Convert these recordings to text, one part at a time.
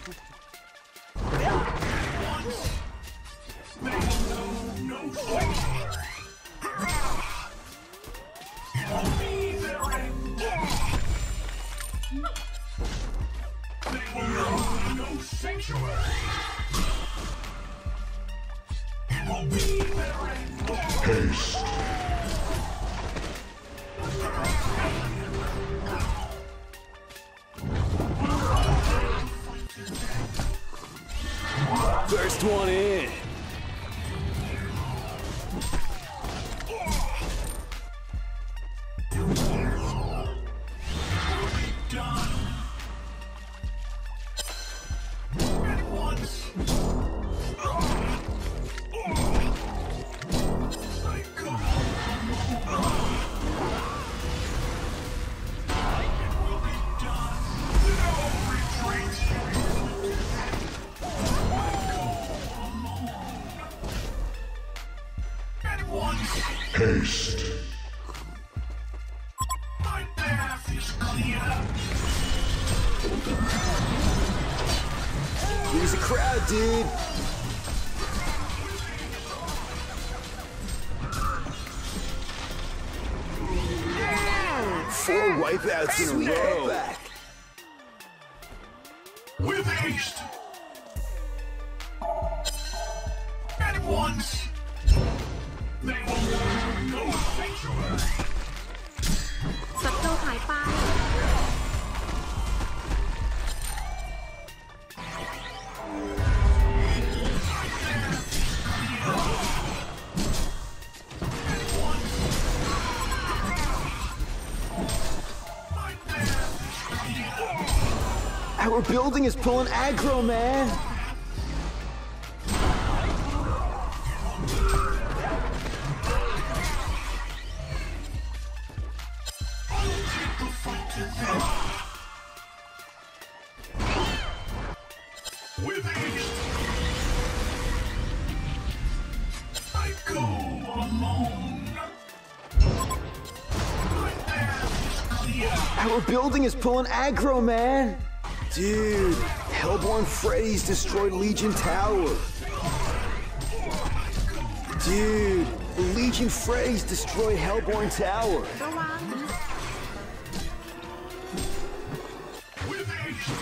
First one in. Haste. My path is clear. Here's a crowd, dude. Four wipeouts in a row. With haste. At once. They will learn no sanctuary. ศัตรูหายไป Our building is pulling aggro, man. With haste. I go alone. My path is clear. Our building is pulling aggro, man. Dude, Hellborn Freddy's destroyed Legion Tower. Dude, Legion Freddy's destroyed Hellborn Tower. ระวัง With haste.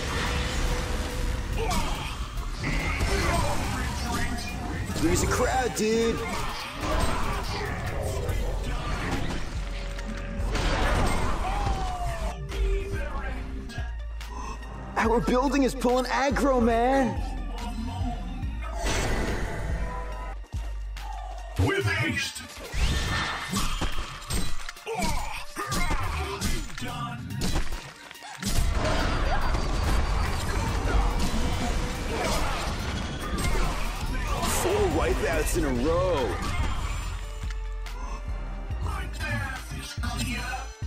There's a crowd, dude. Our building is pulling aggro, man. With haste. Done. Four wipeouts in a row. My path is clear.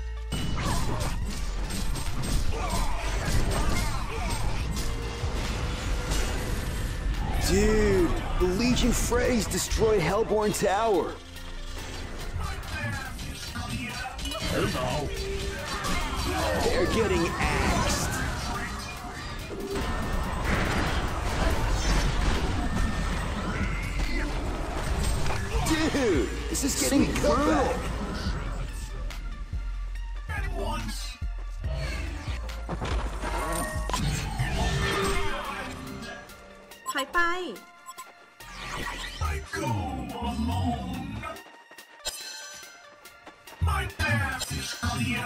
Dude, the Legion Freddy's destroyed Hellborn Tower. My path is clear. They're getting axed. Dude, this is getting brutal. At once. ถอยไป I go alone. My path is clear.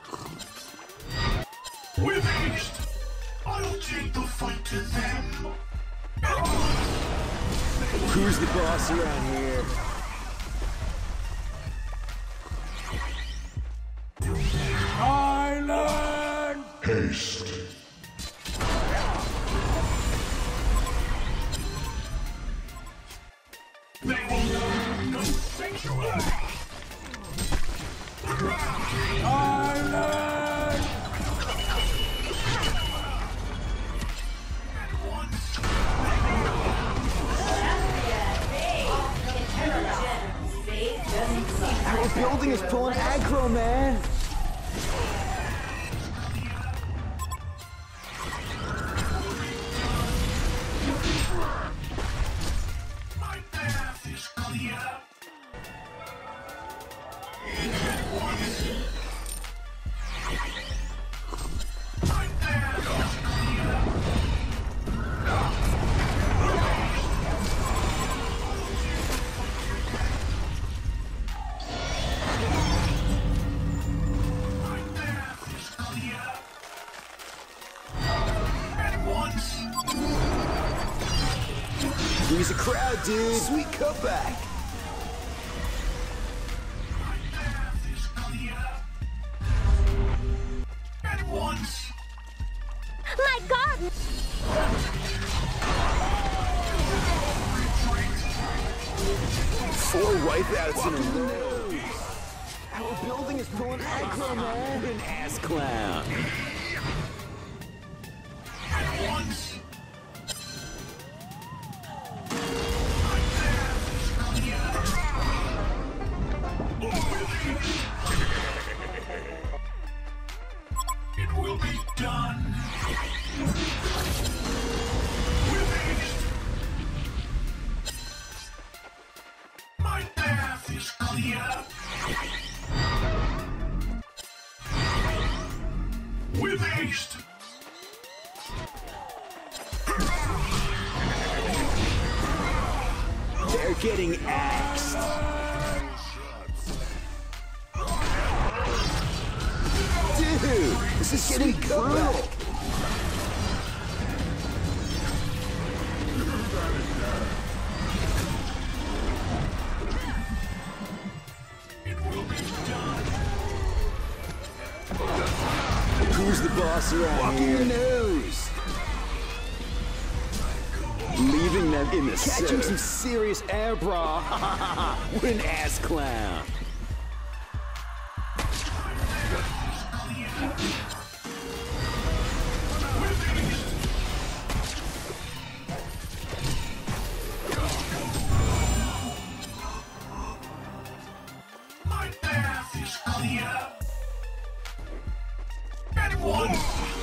With haste, I'll take the fight to them. Who's the boss around here? Island! Haste. They will know no sanctuary. Island! At once. Our building is pulling aggro, man. Freeze the crowd, dude. Sweet cutback. At once. My God! Four wipeouts in a row. Our building is pulling aggro, man. An ass clown. At once. It will be done. With haste. My path is clear. With haste. They're getting axed. Dude, this is getting brutal. It will be done. Who's the boss around here? Who knows? Leaving them in the Catching some serious air, bra. What an ass clown. My path is clear. At once.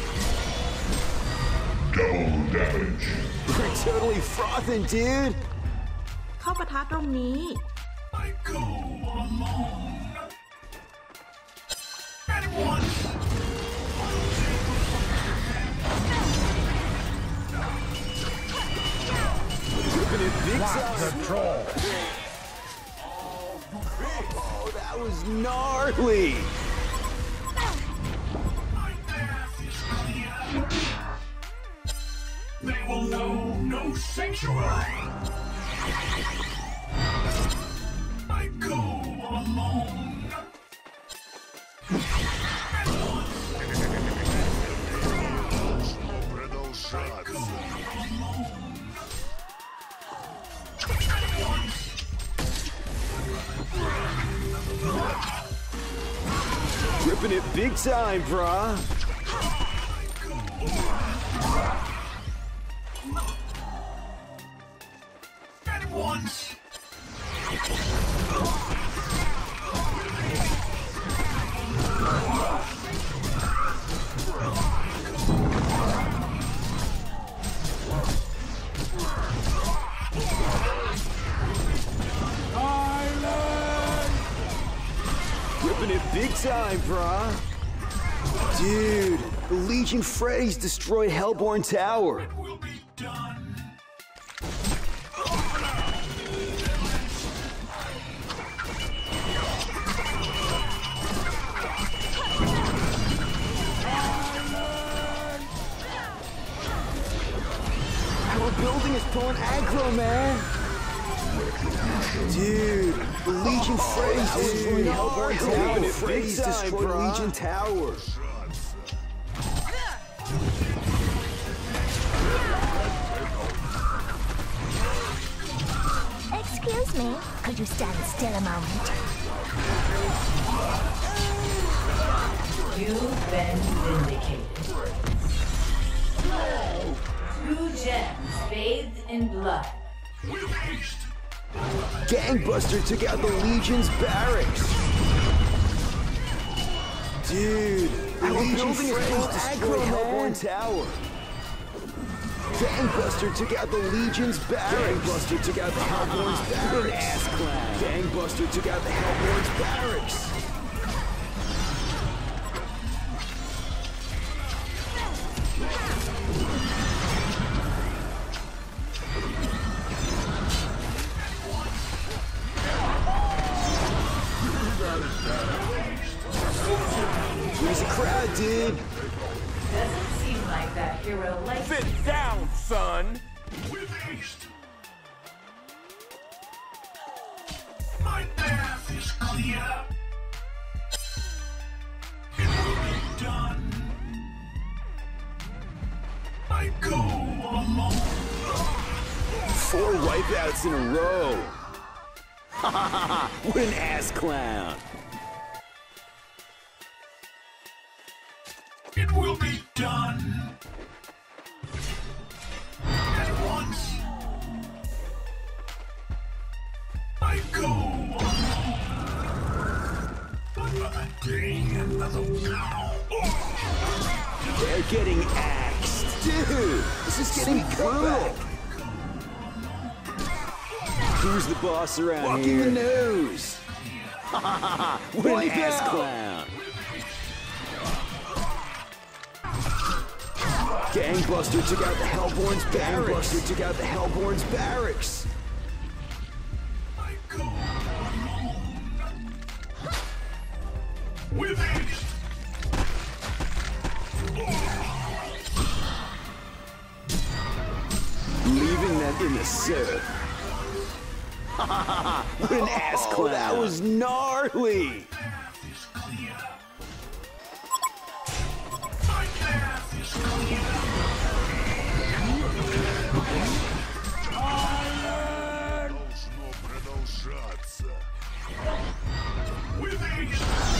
Double damage. We're totally frothing, dude. เข้าปะทะตรงนี้ I go alone. At once. Ripping it big time. The troll. Oh, that was gnarly. My path is clear. They will know no sanctuary. I go alone. At once. Over those shots. I go alone. At once. Ripping it big time, brah. At once. Ripping it big time, brah. Dude, the Legion Freddy's destroyed Hellborn Tower. It will be done. Our building is pulling aggro, man. Dude, the Legion Freddy's destroyed Hellborn Tower. Freddy's destroyed Legion Tower. Excuse me, could you stand still a moment? You've been vindicated. 2 gems bathed in blood. With haste. Gangbuster took out the Legion's barracks. Dude, the Legion Freddy's destroyed Hellborn Tower. Gangbuster took out the Legion's barracks. Gangbuster took out the Hellborn's barracks. Ass clown. Gangbuster took out the Hellborn's barracks. Freeze the crowd, dude. Doesn't seem like that hero likes Sit down, son! With haste. wipeouts in a row. Ha ha ha! What an ass clown! It will be done. At once. I go. Another day, another They're getting axed. Dude, this is getting brutal. Who's the boss around Walking here? the nose. Ha ha ha! What an ass clown! Gangbuster took out the Hellborn's barracks. Gangbuster took out the Hellborn's barracks. I go alone. With haste. Leaving them in the surf. Ha ha ha! What an ass clown! That was gnarly! Path is clear. My path is clear. Должно продолжаться. With haste.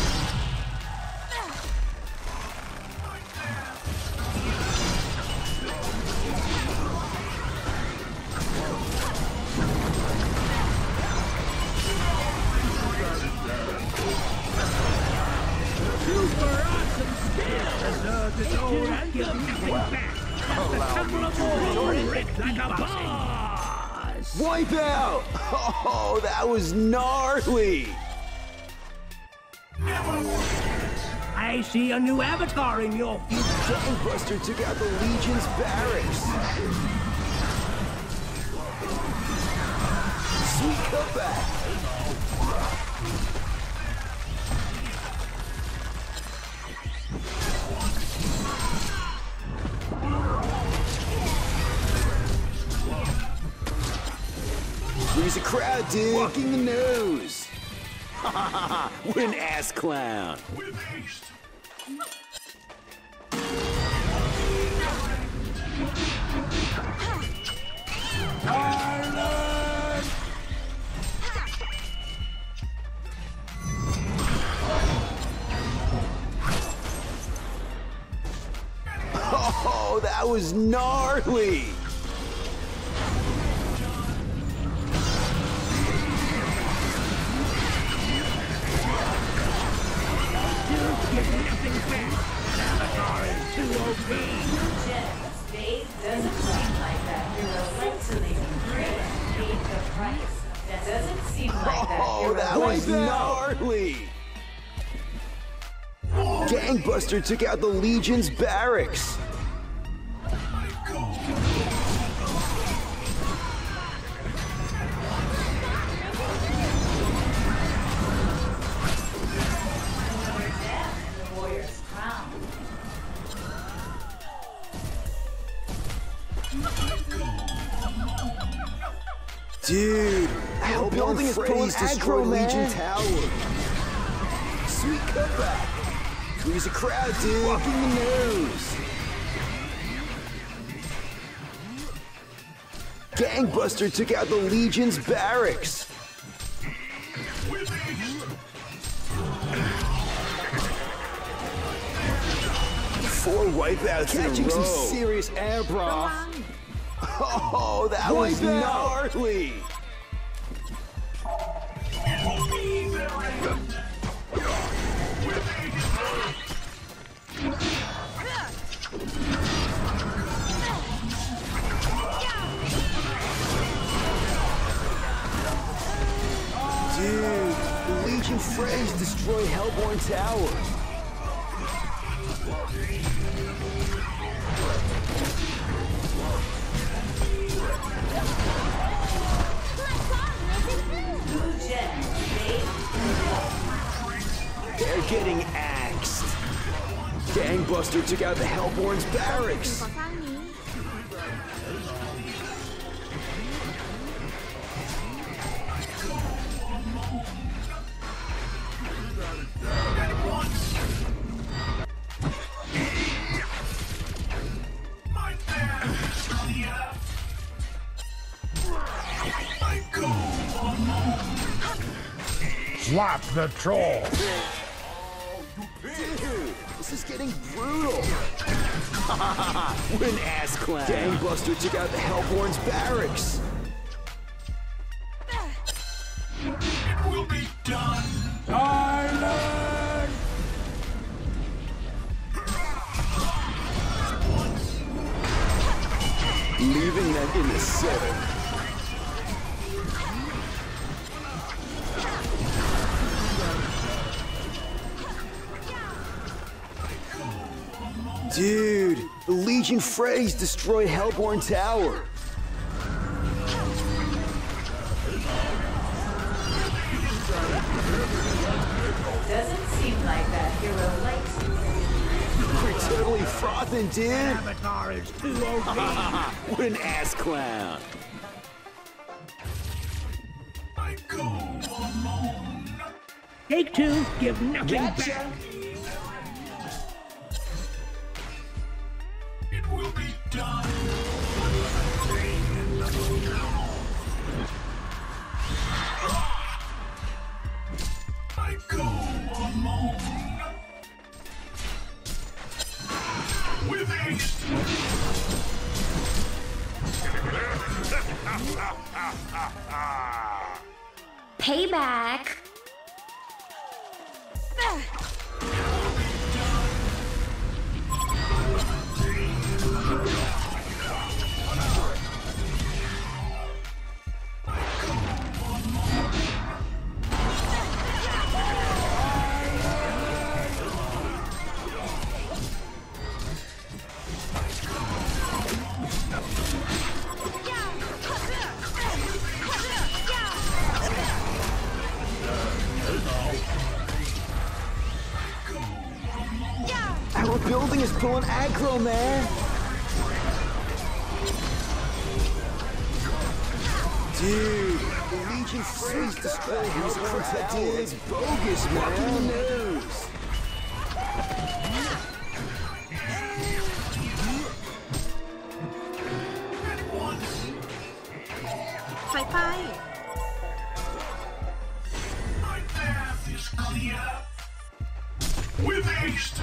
Wipeout! Oh, that was gnarly! I see a new avatar in your future. Gangbuster took out the Legion's barracks. Sweet cutback. There's a crowd, dude. Walking the nose. Ha ha ha ha! What an ass clown. With haste. Oh, that was gnarly. Gems. Faith doesn't seem like that. You're relentlessly great. Paid the price. That doesn't seem like that. Oh, You're that was gnarly. Gangbuster took out the Legion's barracks. the warrior's crown. Dude, our building is pulling aggro, Legion Tower. Sweet cutback. There's a crowd, dude. Walking the nose. Gangbuster took out the Legion's barracks. Four wipeouts Catching in a row. some serious air, bro. Oh, that was gnarly. Dude, the Legion Freys destroyed Hellborn Tower. Blue gems. Faith. They're getting axed. Gangbuster took out the Hellborn's barracks. ก่อสร้างนี้ My path is clear. Swap the troll. Dude, this is getting brutal. What an ass clown. Gangbuster took out the Hellborn's barracks. It will be done. Silence! Leaving them in the center. Dude, the Legion Freys destroyed Hellborn Tower. Doesn't seem like that hero likes you. We're totally frothing, dude. Avatar is too OP. What an ass clown. I go alone. Take two, give nothing back. It will be done. I go alone. With haste. Payback. Our building is pulling aggro, man. Dude, the Legion Freys destroyed Hellborn Tower. It's bogus, man. News. Fight. My path is clear. With haste.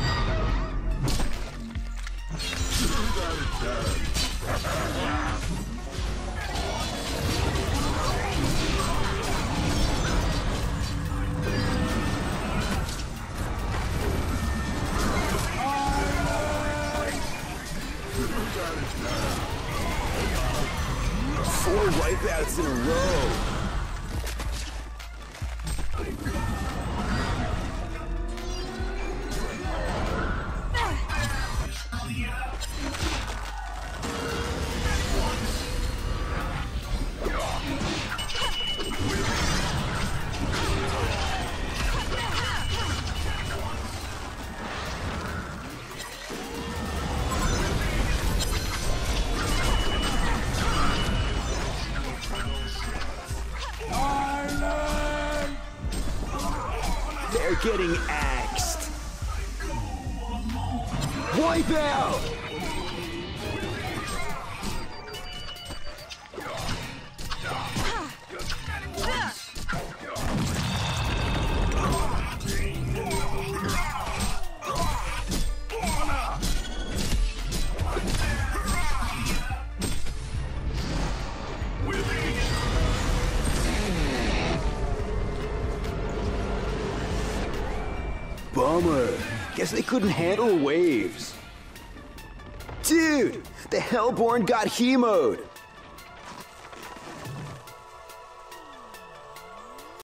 Four wipeouts in a row. They're getting axed. Wipeout! Bummer. Guess they couldn't handle waves. Dude, the Hellborn got He-mode.